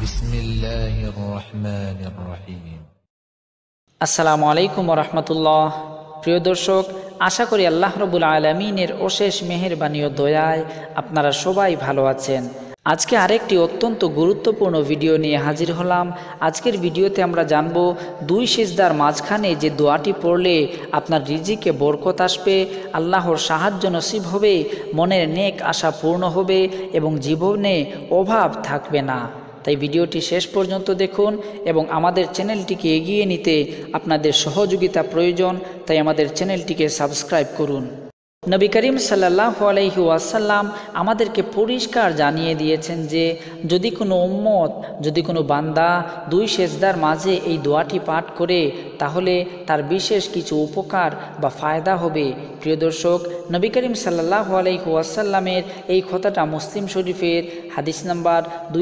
বিসমিল্লাহির রহমানির রহিম। আসসালামু আলাইকুম ওয়া রাহমাতুল্লাহ। প্রিয় দর্শক, আশা করি আল্লাহ রাব্বুল আলামিনের অশেষ মেহেরবানি ও দয়ায় আপনারা সবাই ভালো আছেন। আজকে আরেকটি অত্যন্ত গুরুত্বপূর্ণ ভিডিও নিয়ে হাজির হলাম। আজকের ভিডিওতে আমরা জানব দুই সিজদার মাঝখানে যে দোয়াটি পড়লে আপনার রিজিকে বরকত আসবে, আল্লাহর সাহায্য নসিব হবে, মনের নেক আশা পূর্ণ হবে এবং জীবনে অভাব থাকবে না। তাই ভিডিওটি শেষ পর্যন্ত দেখুন এবং আমাদের চ্যানেলটিকে এগিয়ে নিতে আপনাদের সহযোগিতা প্রয়োজন, তাই আমাদের চ্যানেলটিকে সাবস্ক্রাইব করুন। নবী করিম সাল্লাল্লাহু আলাইহি ওয়াসাল্লাম আমাদেরকে পরিষ্কার জানিয়ে দিয়েছেন যে যদি কোনো উম্মত, যদি কোনো বান্দা দুই সেজদার মাঝে এই দোয়াটি পাঠ করে তাহলে তার বিশেষ কিছু উপকার বা ফায়দা হবে। প্রিয় দর্শক, নবী করিম সাল্লাল্লাহু আলাইহি ওয়াসাল্লামের এই কথাটা মুসলিম শরীফের হাদিস নাম্বার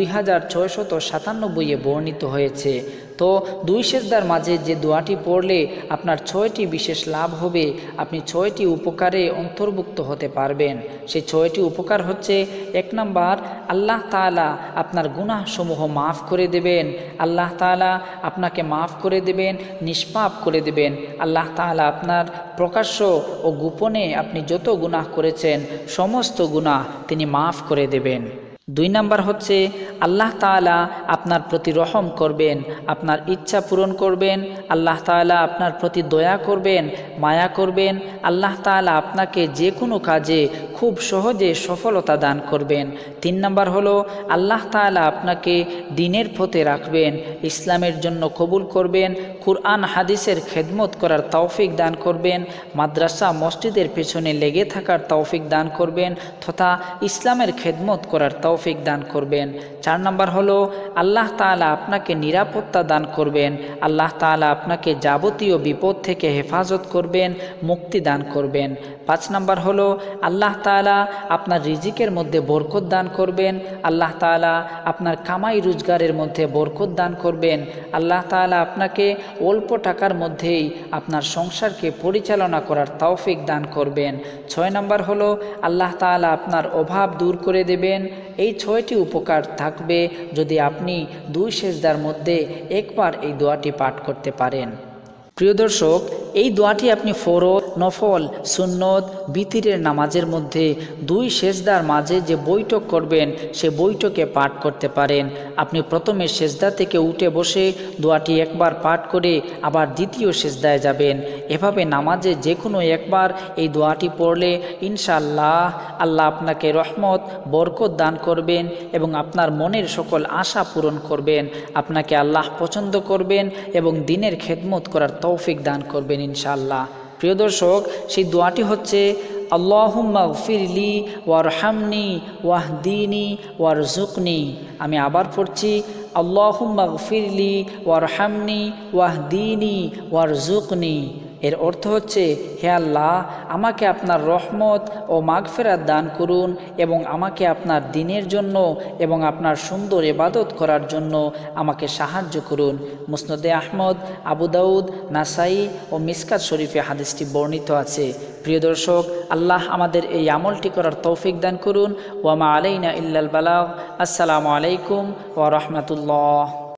2697 বর্ণিত হয়েছে। তো দুই সেজদার মাঝে যে দোয়াটি পড়লে আপনার 6টি বিশেষ লাভ হবে, আপনি 6টি উপকারে অন্তর্ভুক্ত হতে পারবেন। সেই 6টি উপকার হচ্ছে, 1 নাম্বার, আল্লাহ তাআলা আপনার গুনাহসমূহ মাফ করে দেবেন। আল্লাহ তাআলা আপনাকে মাফ করে দেবেন, নিষ্পাপ করে দেবেন। আল্লাহ তাআলা আপনার প্রকাশ্য ও গোপনে আপনি যত গুনাহ করেছেন সমস্ত গুনাহ তিনি মাফ করে দেবেন। 2 নাম্বার হচ্ছে, আল্লাহ তাআলা আপনার প্রতি রহম করবেন, আপনার ইচ্ছা পূরণ করবেন। আল্লাহ তাআলা আপনার প্রতি দয়া করবেন, মায়া করবেন। আল্লাহ তাআলা আপনাকে যে কোনো কাজে খুব সহজে সফলতা দান করবেন। 3 নাম্বার হলো, আল্লাহ তাআলা আপনাকে দ্বীনের পথে রাখবেন, ইসলামের জন্য কবুল করবেন, কুরআন হাদিসের খেদমত করার তৌফিক দান করবেন, মাদ্রাসা মসজিদের পেছনে লেগে থাকার তৌফিক দান করবেন তথা ইসলামের খেদমত করার তৌফিক দান করবেন। 4 নাম্বার হলো, আল্লাহ তাআলা আপনাকে নিরাপত্তা দান করবেন, আল্লাহ তাআলা আপনাকে যাবতীয় বিপদ থেকে হেফাজত করবেন, মুক্তি দান করবেন। 5 নাম্বার হলো, আল্লাহ তাআলা আপনার রিজিকের মধ্যে বরকত দান করবেন, আল্লাহ তাআলা আপনার কামাই রোজগারের মধ্যে বরকত দান করবেন, আল্লাহ তাআলা আপনাকে অল্প টাকার মধ্যেই আপনার সংসারকে পরিচালনা করার তৌফিক দান করবেন। 6 নাম্বার হলো, আল্লাহ তাআলা আপনার অভাব দূর করে দেবেন। এই 6টি উপকার থাকবে যদি আপনি দুই সেজদার মধ্যে একবার এই দোয়াটি পাঠ করতে পারেন। প্রিয় দর্শক, এই দোয়াটি আপনি ফরজ, নফল, সুন্নত, বিতিরের নামাজের মধ্যে দুই সেজদার মাঝে যে বৈঠক করবেন সে বৈঠকে পাঠ করতে পারেন। আপনি প্রথমে সেজদা থেকে উঠে বসে দোয়াটি একবার পাঠ করে আবার দ্বিতীয় সেজদায় যাবেন। এভাবে নামাজে যে কোনো একবার এই দোয়াটি পড়লে ইনশাআল্লাহ আল্লাহ আপনাকে রহমত, বরকত দান করবেন এবং আপনার মনের সকল আশা পূরণ করবেন। আপনাকে আল্লাহ পছন্দ করবেন এবং দ্বীনের খেদমত করার তৌফিক দান করবেন ইনশাআল্লাহ। প্রিয় দর্শক, সেই দোয়াটি হচ্ছে, আল্লাহুম্মা গফিরলি ওয়ারহামনি ওয়াহদিনি ওয়ারজুকনি। আমি আবার পড়ছি, আল্লাহুম্মা গফিরলি ওয়ারহামনি ওয়াহদিনি ওয়ারজুকনি। এর অর্থ হচ্ছে, হে আল্লাহ, আমাকে আপনার রহমত ও মাগফিরাত দান করুন এবং আমাকে আপনার দ্বীনের জন্য এবং আপনার সুন্দর ইবাদত করার জন্য আমাকে সাহায্য করুন। মুসনদে আহমদ, আবু দাউদ, নাসাই ও মিসকাত শরীফে হাদিসটি বর্ণিত আছে। প্রিয় দর্শক, আল্লাহ আমাদের এই আমলটি করার তৌফিক দান করুন। ওয়া মা আলাইনা ইল্লাল বালাগ। আসসালামু আলাইকুম ওয়া রাহমাতুল্লাহ।